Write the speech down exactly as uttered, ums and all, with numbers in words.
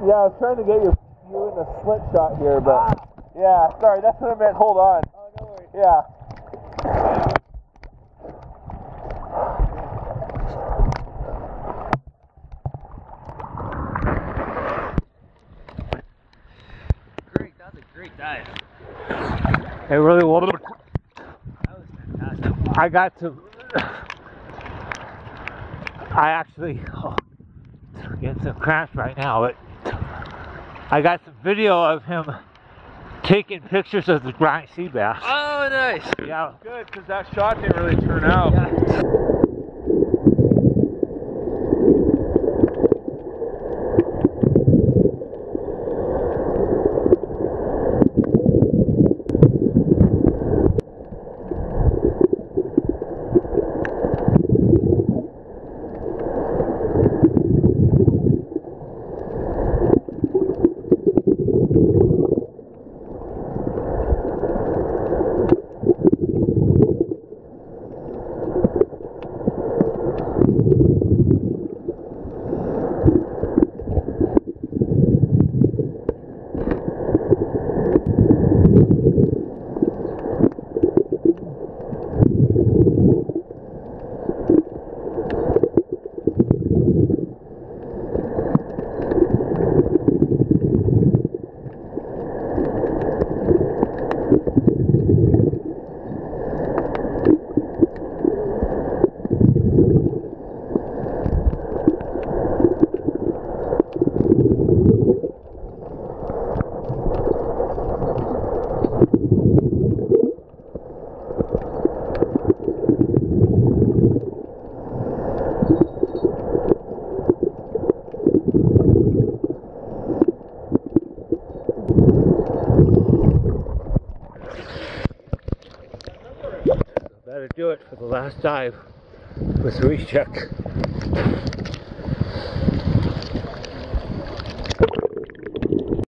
Yeah, I was trying to get your you in a slit shot here, but ah. Yeah, sorry, that's what I meant. Hold on. Oh, no worries. Yeah. Great, that was a great dive. It really was. That was fantastic. I got to. I actually oh, getting some cramps right now, but I got some video of him taking pictures of the giant sea bass. Oh, nice. Yeah, good, because that shot didn't really turn out. Yeah. That'll do it for the last dive with reach check.